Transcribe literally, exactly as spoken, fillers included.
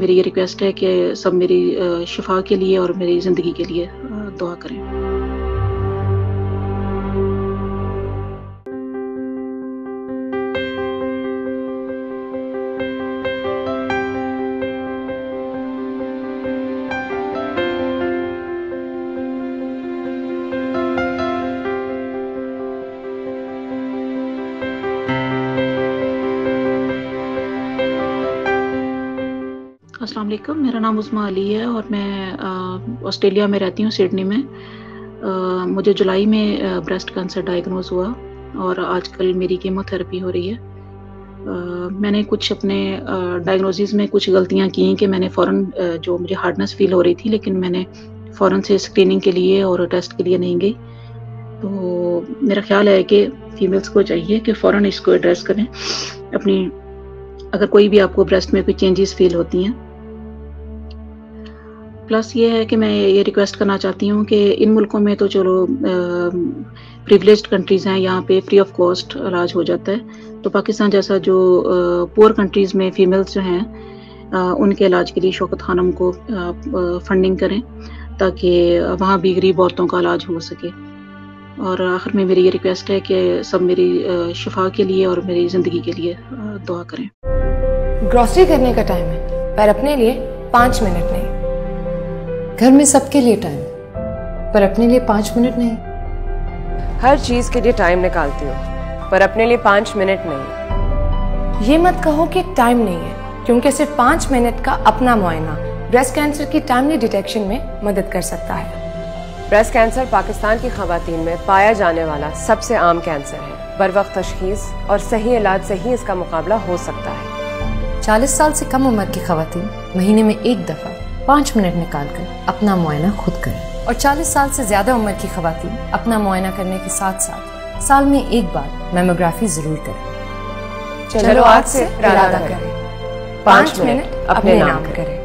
मेरी ये रिक्वेस्ट है कि सब मेरी शिफा के लिए और मेरी ज़िंदगी के लिए दुआ करें। अस्सलाम वालेकुम, मेरा नाम उस्मा अली है और मैं ऑस्ट्रेलिया में रहती हूँ, सिडनी में। आ, मुझे जुलाई में ब्रेस्ट कैंसर डायग्नोज हुआ और आजकल मेरी कीमोथेरेपी हो रही है। आ, मैंने कुछ अपने डायग्नोसिस में कुछ गलतियाँ की कि मैंने फ़ौरन जो मुझे हार्डनेस फ़ील हो रही थी, लेकिन मैंने फ़ौरन से स्क्रीनिंग के लिए और टेस्ट के लिए नहीं गई। तो मेरा ख़्याल है कि फ़ीमेल्स को चाहिए कि फ़ौरन इसको एड्रेस करें अपनी, अगर कोई भी आपको ब्रेस्ट में कोई चेंजेस फ़ील होती हैं। प्लस ये है कि मैं ये रिक्वेस्ट करना चाहती हूँ कि इन मुल्कों में तो चलो प्रिविलेज्ड कंट्रीज़ हैं, यहाँ पे फ्री ऑफ कॉस्ट इलाज हो जाता है। तो पाकिस्तान जैसा जो पुअर कंट्रीज़ में फ़ीमेल्स जो हैं आ, उनके इलाज के लिए शौकत खानम को फंडिंग करें ताकि वहाँ भी गरीब औरतों का इलाज हो सके। और आखिर में मेरी ये रिक्वेस्ट है कि सब मेरी शिफा के लिए और मेरी ज़िंदगी के लिए दुआ करें। ग्रॉसरी करने का टाइम है, पर अपने लिए पाँच मिनट नहीं। घर में सबके लिए टाइम, पर अपने लिए पाँच मिनट नहीं। हर चीज के लिए टाइम निकालती हूँ, पर अपने लिए पाँच मिनट नहीं। ये मत कहो कि टाइम नहीं है, क्योंकि सिर्फ पाँच मिनट का अपना मुआयना ब्रेस्ट कैंसर की टाइमली डिटेक्शन में मदद कर सकता है। ब्रेस्ट कैंसर पाकिस्तान की खवातीन में पाया जाने वाला सबसे आम कैंसर है। बरवक्त तशखीस और सही इलाज से ही इसका मुकाबला हो सकता है। चालीस साल से कम उम्र की खवातीन महीने में एक दफा पाँच मिनट निकालकर अपना मुआयना खुद करें, और चालीस साल से ज्यादा उम्र की खवातीन अपना मुआयना करने के साथ साथ साल में एक बार मैमोग्राफी जरूर करें। चलो आज से इरादा करें, पाँच मिनट अपने नाम करें।